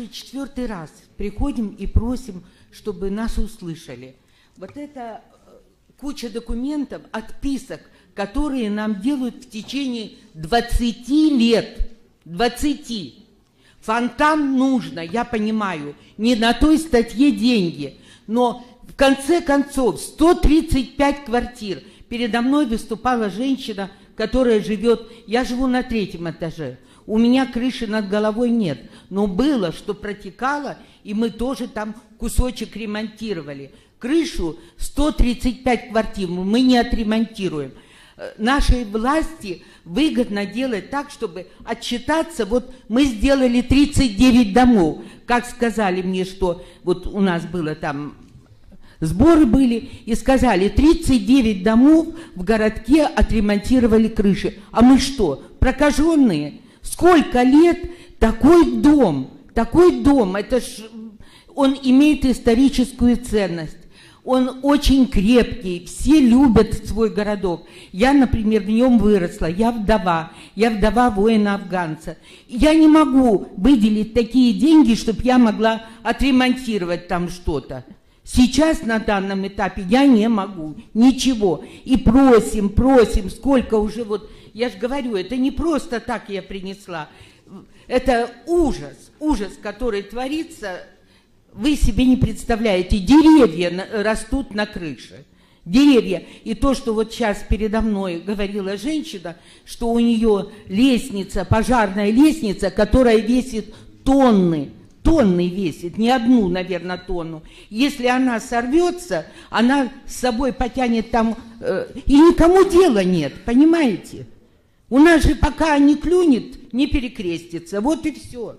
уже 4-й раз приходим и просим, чтобы нас услышали. Вот это куча документов, отписок, которые нам делают в течение 20 лет. 20. Фонтан нужно, я понимаю, не на той статье деньги, но в конце концов 135 квартир. Передо мной выступала женщина, которая живет, я живу на 3-м этаже, у меня крыши над головой нет, но было, что протекало, и мы тоже там кусочек ремонтировали. Крышу 135 квартир мы не отремонтируем. Нашей власти выгодно делать так, чтобы отчитаться. Вот мы сделали 39 домов. Как сказали мне, что вот у нас было там, сборы были, и сказали, 39 домов в городке отремонтировали крыши. А мы что, прокаженные? Сколько лет такой дом, это ж, он имеет историческую ценность. Он очень крепкий, все любят свой городок. Я, например, в нем выросла, я вдова воина-афганца. Я не могу выделить такие деньги, чтобы я могла отремонтировать там что-то. Сейчас на данном этапе я не могу ничего. И просим, сколько уже вот, я же говорю, это не просто так я принесла. Это ужас, который творится. Вы себе не представляете, деревья растут на крыше. Деревья. И то, что вот сейчас передо мной говорила женщина, что у нее лестница, пожарная лестница, которая весит тонны весит, не одну, наверное, тонну. Если она сорвется, она с собой потянет там, и никому дела нет, понимаете? У нас же пока не клюнет, не перекрестится, вот и все.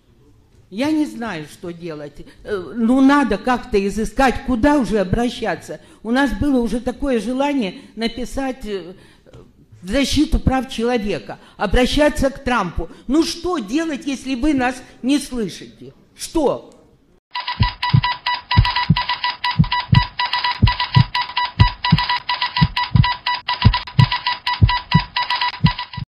Я не знаю, что делать. Ну, надо как-то изыскать, куда уже обращаться. У нас было уже такое желание написать в защиту прав человека, обращаться к Трампу. Ну, что делать, если вы нас не слышите? Что?